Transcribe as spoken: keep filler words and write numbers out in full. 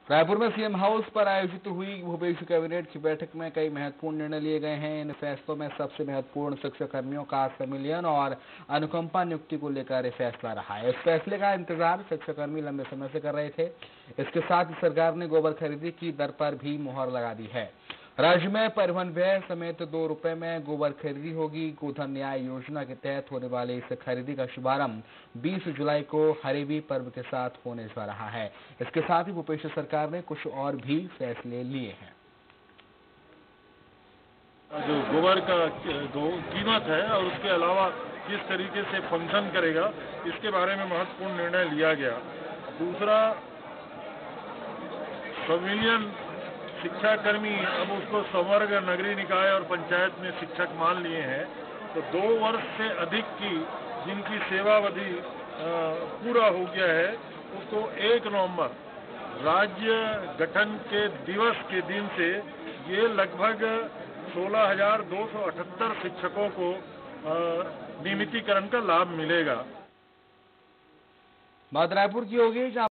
रायपुर में CM house पर आयोजित हुई भूपेश कैबिनेट की बैठक में कई महत्वपूर्ण निर्णय लिए गए हैं। इन फैसलों में सबसे महत्वपूर्ण शिक्षक कर्मियों का संविलियन और अनुकंपा नियुक्ति को लेकर फैसला रहा है। इस फैसले का इंतजार शिक्षक कर्मी लंबे समय से कर रहे थे। इसके साथ ही सरकार ने गोबर खरीदी की दर पर भी मुहर लगा दी है। राज्य में परिवहन व्यय समेत दो रुपए में गोबर खरीदी होगी। गोधन न्याय योजना के तहत होने वाले इस खरीदी का शुभारंभ बीस जुलाई को हरेवी पर्व के साथ होने जा रहा है। इसके साथ ही भूपेश सरकार ने कुछ और भी फैसले लिए हैं। जो गोबर का कीमत है और उसके अलावा किस तरीके से फंक्शन करेगा, इसके बारे में महत्वपूर्ण निर्णय लिया गया। दूसरा, संविलियन शिक्षाकर्मी अब उसको संवर्ग नगरीय निकाय और पंचायत में शिक्षक मान लिए हैं, तो दो वर्ष से अधिक की जिनकी सेवावधि पूरा हो गया है उसको एक नवंबर राज्य गठन के दिवस के दिन से ये लगभग सोलह हजार दो सौ अठहत्तर शिक्षकों को नियमितीकरण का लाभ मिलेगा। बात रायपुर की होगी।